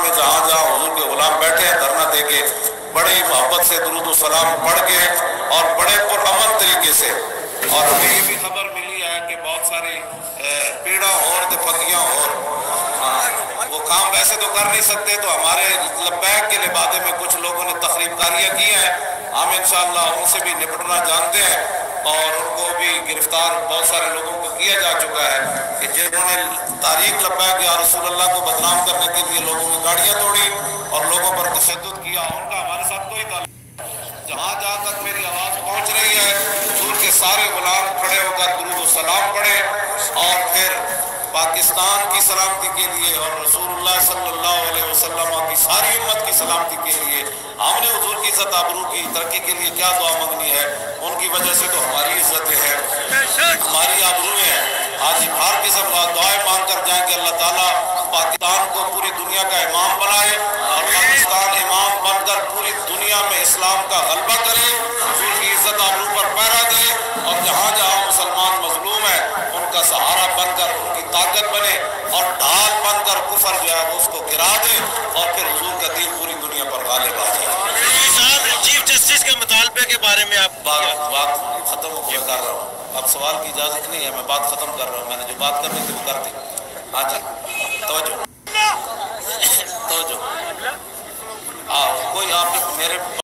میں جہاں جہاں حضور کے غلام بیٹھے ہیں دھرنا دے کے بڑی محبت سے درود و سلام پڑھ کے اور بڑے پرامن طریقے سے. اور ہمیں یہ بھی خبر ملی ہے کہ بہت ساری پیڑا اور پتیاں اور وہ کام ویسے تو کر نہیں سکتے، تو ہمارے لبیک کے لبادے میں کچھ لوگوں نے تخریب کاریاں کی ہیں. ہم انشاءاللہ ان سے بھی نپٹنا جانتے ہیں اور ان کو بھی گرفتار بہت سارے لوگوں کو کیا جا چکا ہے کہ جنہوں نے تاریخ لبیک یا رسول اللہ کو بدنام کرنے کے لیے لوگوں کی گاڑیاں توڑی اور لوگوں پر تشدد کیا. ان کا ہمارے ساتھ کوئی تعلق نہیں. جہاں جہاں تک میری آواز پہنچ رہی ہے حضور کے سارے غلام کھڑے ہو کر درود و سلام پڑھیں اور پھر پاکستان کی سلامتی کے لیے اور رسول اللہ صلی اللہ علیہ وسلم کی ساری امت کی سلامتی کے لیے ہم نے حضور کی عزت آبرو کی ترقی کے لیے کیا دعا مانگنی ہے. ان کی وجہ سے تو ہماری عزتیں ہیں، ہماری آبروئیں ہیں. آج ہر قسم کا دعائیں مانگ کر جائیں کہ اللہ تعالیٰ پاکستان کو پوری دنیا کا امام بنائے اور پاکستان امام بن کر پوری دنیا میں اسلام کا غلبہ کرے، حضور کی عزت آبرو پر پہرا دے اور جہاں جہاں مسلمان مظلوم ہیں ان کا سہارا بن کر ان کی طاقت بنے اور ڈھال بن کر کفر جو ہے اس کو گرا دے اور پھر حضور کا دین پوری دنیا پر غالب آ جائے. چیف جسٹس کے مطالبے کے بارے میں آپ بات ختم کر رہا ہوں. اب سوال کی اجازت نہیں ہے، میں بات ختم کر رہا ہوں. میں نے جو بات کرنی تھی وہ کر دی. ہاں جی توجہ توجہ. کوئی آپ میرے